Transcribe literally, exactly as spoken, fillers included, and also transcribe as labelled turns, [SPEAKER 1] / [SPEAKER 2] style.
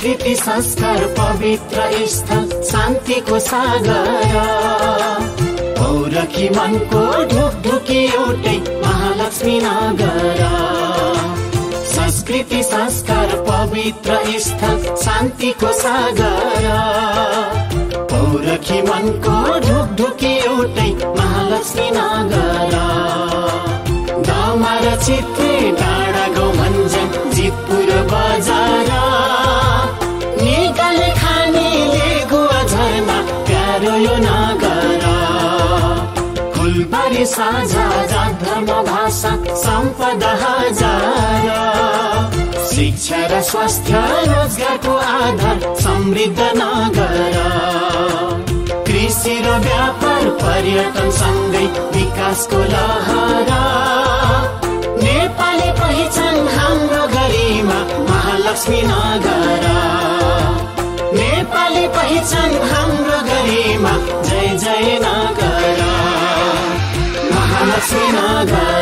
[SPEAKER 1] संस्कृति संस्कार पवित्र स्थल शान्तिको सागर पौरखी मनको ढुकढुकी एउटै महालक्ष्मी नगर संस्कृति संस्कार पवित्र स्थल शान्तिको सागर पौरखी मनको ढुकढुकी एउटै महालक्ष्मी नगर दामार चित्रे डाँडा गाउँ भन्ज्याङ जितपुर बजार निकाले खानीले गुवा झरना प्यारो यो नगर फुलबारी साझा जात धर्म भाषा सम्पदा हजार शिक्षा र स्वास्थ्य रोजगारको आधार समृद्ध नगर कृषि र व्यापार पर्यटन सँगै विकासको लहर नेपाली पहिचान हाम्रो गरिमा महालक्ष्मी नगर नेपाली पहिचान हाम्रो गरिमा जय जय नगर महालक्ष्मी नगर